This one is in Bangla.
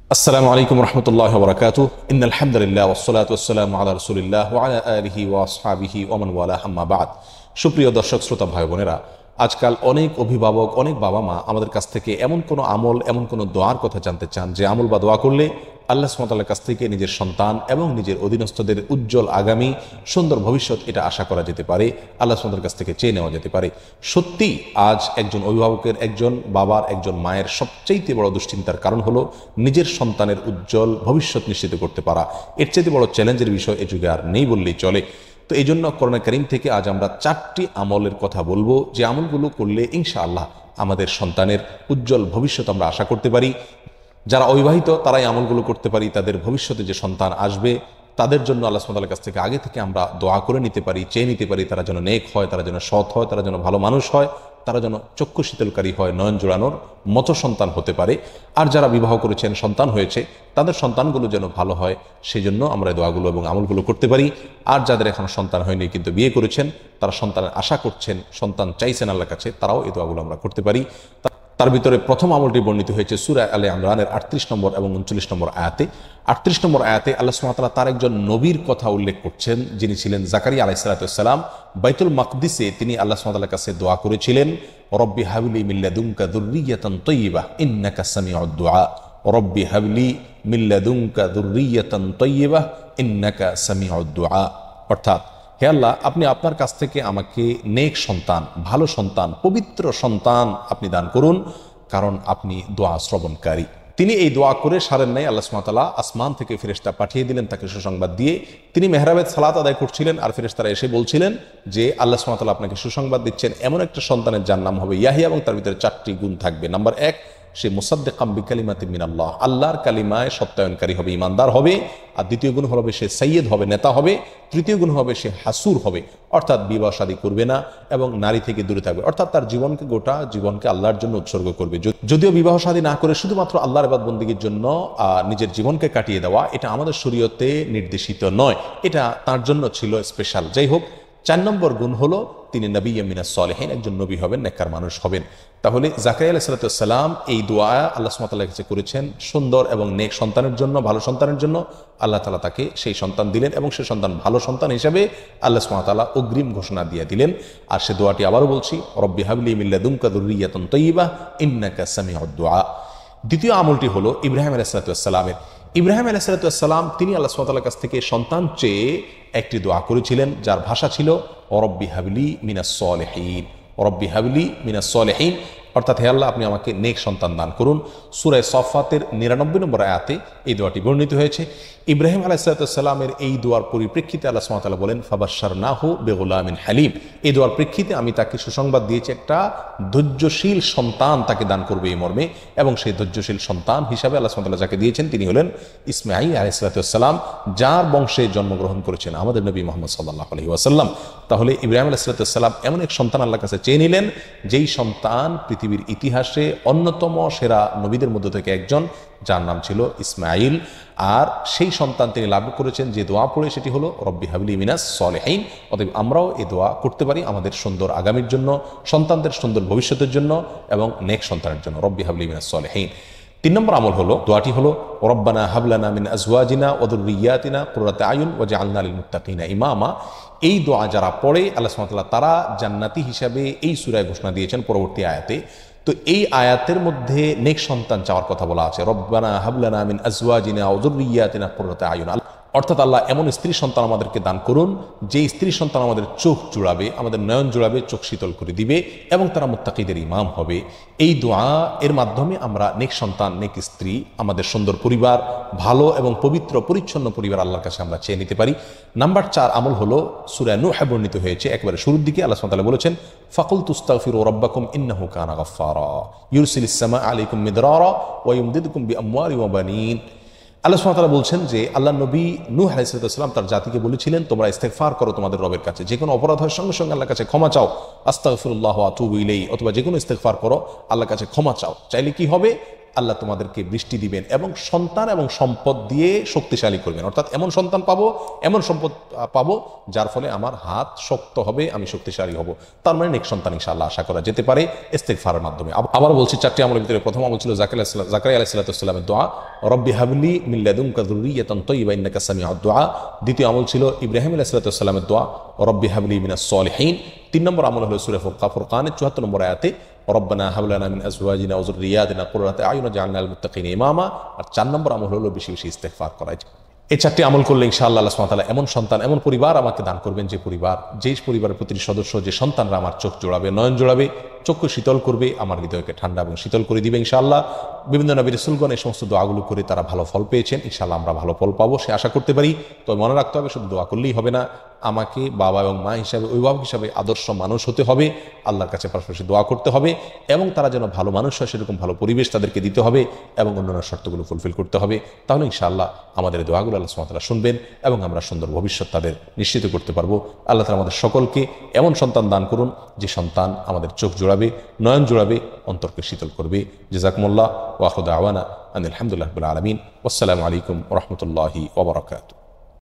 আসসালামু আলাইকুম রহমতুল্লাহ বরকাতুহ ইন্নাল হামদুলিল্লাহ ওয়াসসালাতু ওয়াসসালামু আলা রাসূলিল্লাহ ওয়া আলা আলিহি ওয়া আসহাবিহি ওয়া মান ওয়ালা আম্মা বাদ। সুপ্রিয় দর্শক শ্রোতা ভাই বোনেরা, আজকাল অনেক অভিভাবক, অনেক বাবা মা আমাদের কাছ থেকে এমন কোনো আমল, এমন কোনো দোয়ার কথা জানতে চান যে আমল বা দোয়া করলে আল্লাহ সুবহানাহু ওয়া তাআলার কাছ থেকে নিজের সন্তান এবং নিজের অধীনস্থদের উজ্জ্বল আগামী সুন্দর ভবিষ্যৎ এটা আশা করা যেতে পারে, আল্লাহ সুবহানাহু ওয়া তাআলার কাছ থেকে চেয়ে নেওয়া যেতে পারে। সত্যি আজ একজন অভিভাবকের, একজন বাবার, একজন মায়ের সবচেয়ে বড় দুশ্চিন্তার কারণ হলো নিজের সন্তানের উজ্জ্বল ভবিষ্যৎ নিশ্চিত করতে পারা। এর চেয়ে বড় চ্যালেঞ্জের বিষয় এ যুগে আর নেই বললেই চলে। তো এই জন্য কোরআন কারীম থেকে আজ আমরা 4টি আমলের কথা বলবো, যে আমলগুলো করলে ইনশাআল্লাহ আমাদের সন্তানের উজ্জ্বল ভবিষ্যৎ আমরা আশা করতে পারি। যারা অবিবাহিত তারাই আমলগুলো করতে পারি, তাদের ভবিষ্যতে যে সন্তান আসবে তাদের জন্য আল্লাহ সুবহানাহু ওয়া তাআলার কাছ থেকে আগে থেকে আমরা দোয়া করে নিতে পারি, চেয়ে নিতে পারি, তারা যেন নেক হয়, তারা যেন সৎ হয়, তারা যেন ভালো মানুষ হয়, তারা যেন চক্ষু শীতলকারী হয়, নয়ন জোড়ানোর মতো সন্তান হতে পারে। আর যারা বিবাহ করেছেন, সন্তান হয়েছে, তাদের সন্তানগুলো যেন ভালো হয়, সেই জন্য আমরা দোয়াগুলো এবং আমলগুলো করতে পারি। আর যাদের এখন সন্তান হয়নি কিন্তু বিয়ে করেছেন, তারা সন্তানের আশা করছেন, সন্তান চাইছেন আল্লাহর কাছে, তারাও এই দোয়াগুলো আমরা করতে পারি। তার ভিতরে প্রথম আমলটি বর্ণিত হয়েছে সূরা আলে ইমরানের 38 নম্বর এবং 39 নম্বর আয়াতে। 38 নম্বর আয়াতে আল্লাহ সুবহানাহু ওয়া তাআলা তার একজন নবীর কথা উল্লেখ করছেন, যিনি ছিলেন জাকারিয়া আলাইহিস সালাম। বাইতুল মাকদিসে তিনি আল্লাহ সুবহানাহু ওয়া তাআলার কাছে দোয়া করেছিলেন, রব্বি হাবলি মিন লাদুনকা যুররিয়াতান তাইয়্যিবাহ ইন্নাকা সামিউদ দুআ, রব্বি হাবলি মিন লাদুনকা যুররিয়াতান তাইয়্যিবাহ ইন্নাকা সামিউদ দুআ। অর্থাৎ, হে আল্লাহ, আপনি আপনার কাছ থেকে আমাকে নেক সন্তান, ভালো সন্তান, পবিত্র সন্তান আপনি দান করুন, কারণ আপনি দোয়া শ্রবণকারী। তিনি এই দোয়া করে সারেন নাই। আল্লাহ সুবহানাহু ওয়া তাআলা আসমান থেকে ফেরেশতা পাঠিয়ে দিলেন তাকে সুসংবাদ দিয়ে। তিনি মেহরাবে সালাত আদায় করছিলেন, আর ফেরেশতারা এসে বলছিলেন যে আল্লাহ সুবহানাহু ওয়া তাআলা আপনাকে সুসংবাদ দিচ্ছেন, এমন একটা সন্তানের যার নাম হবে ইয়াহিয়া, এবং তার ভিতরে 4টি গুণ থাকবে। নাম্বার 1, সে মুসাদ্দিকাম বিকালিমাতিন মিনাল্লাহ, আল্লাহর কালিমায় সত্যায়নকারী হবে, ইমানদার হবে। আর দ্বিতীয় গুণ হবে সে সাইয়্যিদ হবে, নেতা হবে। তৃতীয় গুণ হবে সে হাসুর হবে, অর্থাৎ বিবাহ শাদী করবে না এবং নারী থেকে দূরে থাকবে, অর্থাৎ তার জীবনকে, গোটা জীবনকে আল্লাহর জন্য উৎসর্গ করবে। যদিও বিবাহ শাদী না করে শুধুমাত্র আল্লাহর ইবাদত বন্দেগীর জন্য নিজের জীবনকে কাটিয়ে দেওয়া, এটা আমাদের শরীয়তে নির্দেশিত নয়, এটা তার জন্য ছিল স্পেশাল। যাই হোক, 4 নম্বর গুণ হলো তিনি নবিয়্যুম মিনাস সালিহিন, একজন নবী হবেন, নেককার মানুষ হবেন। তাহলে জাকারিয়া আলাইহিস সালাম এই দোয়া আল্লাহ সুবহানাহু ওয়া তাআলার কাছে করেছেন সুন্দর এবং নেক সন্তানের জন্য, ভালো সন্তানের জন্য। আল্লাহ তাআলা তাকে সেই সন্তান দিলেন, এবং সে সন্তান ভালো সন্তান হিসেবে আল্লাহ সুবহানাহু ওয়া তাআলা অগ্রিম ঘোষণা দিয়ে দিলেন। আর সে দোয়াটি আবারও বলছি, রব্বি হাবলি মিন লাদুনকা যুররিয়াতান তাইয়্যিবাহ ইন্নাকা সামিউদ দুআ। দ্বিতীয় আমলটি হলো ইব্রাহিম আলাইহিস সালামের। ইব্রাহিম আলাইহিস সালাম তিনি আল্লাহ সুবহানাহু ওয়া তাআলার কাছ থেকে সন্তান চেয়ে একটি দোয়া করেছিলেন, যার ভাষা ছিল রব্বি হাবলি মিনাস সালিহিন, রব্বি হাবলি মিনাস সালিহিন, অর্থাৎ হে আল্লাহ, আপনি আমাকে নেক সন্তান দান করুন। সূরা সফফাতের 99 নম্বর আয়াতে এই দোয়াটি বর্ণিত হয়েছে। ইব্রাহিম আলাইহিস সালামের এই দোয়ার পরিপ্রেক্ষিতে আল্লাহ সুবহানাহু ওয়া তাআলা বলেন, ফাবাশশারনাহু বিগুলামিন হালিম, এই দোয়ার প্রেক্ষিতে আমি তাকে সুসংবাদ দিয়েছি, একটা ধৈর্যশীল সন্তান তাকে দান করবে এই মর্মে। এবং সেই ধৈর্যশীল সন্তান হিসাবে আল্লাহ সুবহানাহু ওয়া তাআলা যাকে দিয়েছেন তিনি হলেন ইসমাঈল আলাইহিস সালাম, যার বংশে জন্মগ্রহণ করেছেন আমাদের নবী মুহাম্মদ সাল্লাল্লাহু আলাইহি ওয়াসাল্লাম। তাহলে ইব্রাহিম আলাইহিস সালাম এমন এক সন্তান আল্লাহর কাছে চেয়ে নিলেন, যেই সন্তান পৃথিবীর ইতিহাসে অন্যতম সেরা নবীদের মধ্য থেকে একজন, যার নাম ছিল ইসমাঈল। আর সেই সন্তান তিনি লাভ করেছেন যে দোয়া পড়ে, সেটি হলো রব্বি হাবলি মিনাস সালিহিন। অতএব আমরাও এই দোয়া করতে পারি আমাদের সুন্দর আগামীর জন্য, সন্তানদের সুন্দর ভবিষ্যতের জন্য এবং নেক সন্তানের জন্য, রব্বি হাবলি মিনাস সালিহিন। 3 নম্বর আমল হলো, দোয়াটি হলো রব্বানা হাবলানা মিন আজওয়াজিনা ওয়া যুররিয়াতিনা কুররাতা আয়ুন ওয়াজআলনা লিল মুত্তাকিনা ইমামা। এই দোয়া যারা পড়ে আল্লাহ সুবহানাহু ওয়া তাআলা তারা জান্নাতি হিসাবে এই সূরায় ঘোষণা দিয়েছেন পরবর্তী আয়াতে। তো এই আয়াতের মধ্যে নেক সন্তান চাওয়ার কথা বলা আছে, রব্বানা হাবলানা মিন আজওয়াজিনা ওয়া যুররিয়াতিনা কুররাতা আয়ুন, অর্থাৎ আল্লাহ এমন স্ত্রী সন্তান আমাদেরকে দান করুন, যে স্ত্রী সন্তান আমাদের চোখ জুড়াবে, আমাদের নয়ন জুড়াবে, চোখ শীতল করে দিবে, এবং তারা মুত্তাকিদের ইমাম হবে। এই দোয়া এর মাধ্যমে আমরা নেক সন্তান, নেক স্ত্রী, আমাদের সুন্দর পরিবার, ভালো এবং পবিত্র পরিচ্ছন্ন পরিবার আল্লাহর কাছে আমরা চেয়ে নিতে পারি। নাম্বার 4 আমল হলো সূরা নূহে বর্ণিত হয়েছে, একেবারে শুরুর দিকে আল্লাহ সুবহানাহু ওয়া তাআলা বলেছেন, ফাকুলতু আস্তাগফিরু রাব্বাকুম ইন্নাহু কানা গাফফারা ইউরসিলিস সামাআ আলাইকুম মিদরারা ওয়া ইউমদিদকুম বিআমওয়ালিন ওয়া বানিন। আল্লাহ সুবহানাহু ওয়া তাআলা বলছেন যে আল্লাহ নবী নূহ আলাইহিস সালাম তার জাতিকে বলেছিলেন, তোমরা ইস্তেগফার করো তোমাদের রবের কাছে, যে কোনো অপরাধ হয় সঙ্গে সঙ্গে আল্লাহর কাছে ক্ষমা চাও, আস্তাগফিরুল্লাহ ওয়া আতুবু ইলাইহি, অথবা যে কোনো ইস্তেগফার করো, আল্লাহর কাছে ক্ষমা চাও। চাইলে কি হবে? আল্লাহ তোমাদেরকে বৃষ্টি দিবেন এবং সন্তান এবং সম্পদ দিয়ে শক্তিশালী করবেন, অর্থাৎ এমন সন্তান পাবো, এমন সম্পদ পাবো যার ফলে আমার হাত শক্ত হবে, আমি শক্তিশালী হব। তার মানে নেক সন্তান ইনশাআল্লাহ আশা করা যেতে পারে ইস্তেগফারের মাধ্যমে। আবার বলছি, 4টি আমলের ভিতরে প্রথম আমল ছিল জাকারিয়া আলাইহিস সালামের দোয়া, রব্বি হাবলি মিন লাদুনকা যুররিয়াতান তাইয়্যিবা ইন্নাকা সামিউদ দুআ। দ্বিতীয় আমল ছিল ইব্রাহিম আলাইহিস সালামের দোয়া, রব্বি হাবলি মিনাস সলিহিন। 3 নম্বর আমল হলো সূরা ফুরকানের 74 নম্বর আয়াতে রব্বানা হাব লানা মিন আজওয়াজিনা ওয়া যুররিয়াতিনা কুররাতা আয়ুন ওয়াজআলনা লিল মুত্তাকিনা ইমামা। আর 4 নম্বর আমল হলো বেশি বেশি ইস্তেগফার করা। এই 4টি আমল করলে ইনশাআল্লাহ আল্লাহ সুবহানাহু ওয়া তাআলা এমন সন্তান, এমন পরিবার আমাকে দান করবেন, যে পরিবারের প্রতিটি সদস্য, যে সন্তানরা আমার চোখ জোড়াবে, নয়ন জোড়াবে, চক্ষু শীতল করবে, আমার হৃদয়কে ঠান্ডা এবং শীতল করে দিবে ইনশাআল্লাহ। বিভিন্ন নবী রাসূলগণ এই সমস্ত দোয়াগুলো করে তারা ভালো ফল পেয়েছেন, ইনশাআল্লাহ আমরা ভালো ফল পাবো সে আশা করতে পারি। তবে মনে রাখতে হবে, শুধু দোয়া করলেই হবে না, আমাকে বাবা এবং মা হিসাবে, অভিভাবক হিসাবে আদর্শ মানুষ হতে হবে, আল্লাহর কাছে পাশাপাশি দোয়া করতে হবে, এবং তারা যেন ভালো মানুষ হয় সেরকম ভালো পরিবেশ তাদেরকে দিতে হবে, এবং অন্যান্য শর্তগুলো ফুলফিল করতে হবে। তাহলে ইনশাআল্লাহ আমাদের দোয়াগুলো আল্লাহ সুবহানাহু ওয়া তাআলা শুনবেন এবং আমরা সুন্দর ভবিষ্যৎ তাদের নিশ্চিত করতে পারবো। আল্লাহ তাআলা আমাদের সকলকে এমন সন্তান দান করুন, যে সন্তান আমাদের চোখ জোড়াবে, নয়ন জোড়াবে, অন্তরকে শীতল করবে। জাযাকুমুল্লাহ ওয়া আখিরু দাওয়ানা আনিল হামদুলিল্লাহি রাব্বিল আলামিন। ওয়াসসালামু আলাইকুম ওয়া রাহমাতুল্লাহি ওয়া বারাকাতুহু।